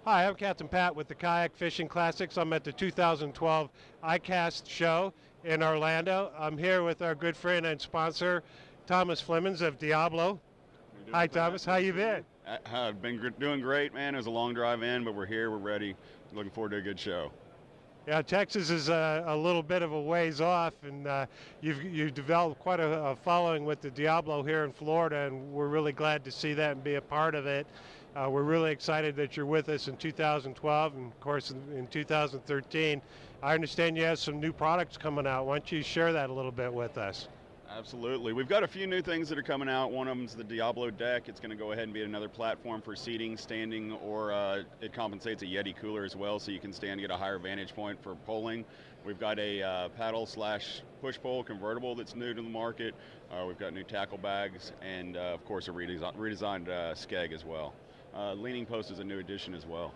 Hi, I'm Captain Pat with the Kayak Fishing ClassicS. I'm at the 2012 ICAST Show in Orlando. I'm here with our good friend and sponsor, Thomas Flemons of Diablo. Hi, Thomas. How you been? I've been doing great, man. It was a long drive in, but we're here. We're ready. Looking forward to a good show. Yeah, Texas is a little bit of a ways off, and you've developed quite a following with the Diablo here in Florida, and we're really glad to see that and be a part of it. We're really excited that you're with us in 2012, and of course in 2013. I understand you have some new products coming out. Why don't you share that a little bit with us? Absolutely. We've got a few new things that are coming out. One of them is the Diablo deck. It's going to go ahead and be another platform for seating, standing, or it compensates a Yeti cooler as well, so you can stand and get a higher vantage point for poling. We've got a paddle/push pole convertible that's new to the market. We've got new tackle bags, and of course a redesigned skeg as well. Leaning post is a new addition as well.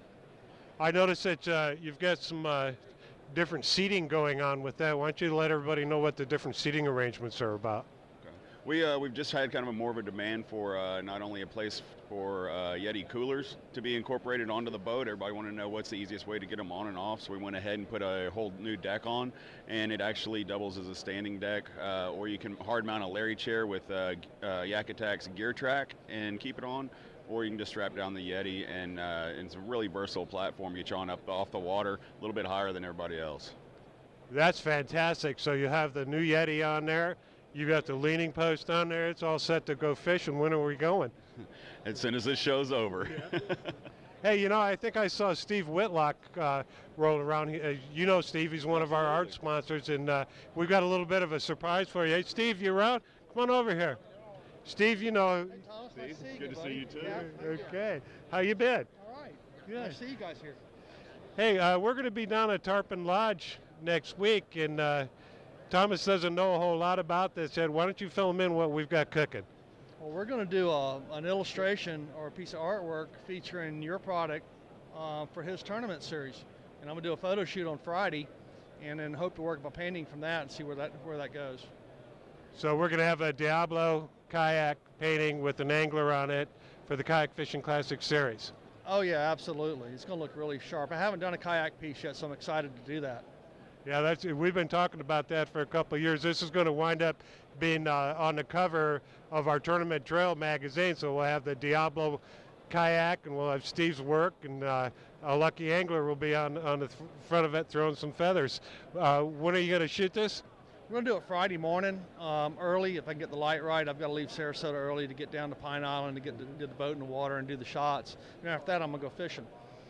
I noticed that you've got some different seating going on with that. Why don't you let everybody know what the different seating arrangements are about? Okay. We've just had kind of more of a demand for not only a place for Yeti coolers to be incorporated onto the boat. Everybody wanted to know what's the easiest way to get them on and off, so we went ahead and put a whole new deck on, and it actually doubles as a standing deck, or you can hard mount a Larry chair with Yak Attack's gear track and keep it on, or you can just strap down the Yeti, and it's a really versatile platform. Get you on up off the water, a little bit higher than everybody else. That's fantastic. So you have the new Yeti on there. You got the leaning post on there. It's all set to go fishing. When are we going? As soon as this show's over. Yeah. Hey, you know, I think I saw Steve Whitlock rolling around. You know Steve, he's one of our art sponsors, and we've got a little bit of a surprise for you. Hey, Steve, you around? Come on over here. Steve, you know. Hey, Thomas, Steve, nice to see you, good to see you too. Yeah, Okay. How you been? All right. Good. Nice to see you guys here. Hey, we're going to be down at Tarpon Lodge next week, and Thomas doesn't know a whole lot about this yet. Why don't you fill him in what we've got cooking? Well, we're going to do an illustration or a piece of artwork featuring your product for his tournament series. And I'm going to do a photo shoot on Friday, and then hope to work up a painting from that and see where that goes. So we're going to have a Diablo kayak painting with an angler on it for the Kayak Fishing ClassicS series. Oh yeah, absolutely. It's going to look really sharp. I haven't done a kayak piece yet, so I'm excited to do that. Yeah, we've been talking about that for a couple of years. This is going to wind up being on the cover of our Tournament Trail magazine. So we'll have the Diablo kayak, and we'll have Steve's work, and a lucky angler will be on the front of it throwing some feathers. When are you going to shoot this? We're going to do it Friday morning, early. If I can get the light right, I've got to leave Sarasota early to get down to Pine Island to get the boat in the water and do the shots. And after that, I'm going to go fishing.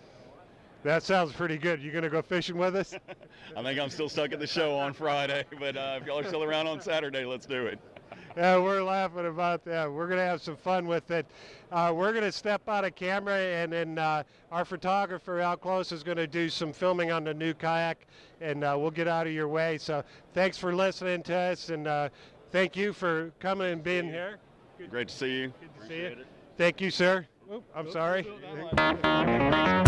That sounds pretty good. You going to go fishing with us? I think I'm still stuck at the show on Friday, but if y'all are still around on Saturday, let's do it. Yeah, we're laughing about that. We're going to have some fun with it. We're going to step out of camera, and then our photographer, Al Close, is going to do some filming on the new kayak, and we'll get out of your way. So thanks for listening to us, and thank you for coming and being here. Great to see you. Good to see you. Thank you, sir. I'm sorry.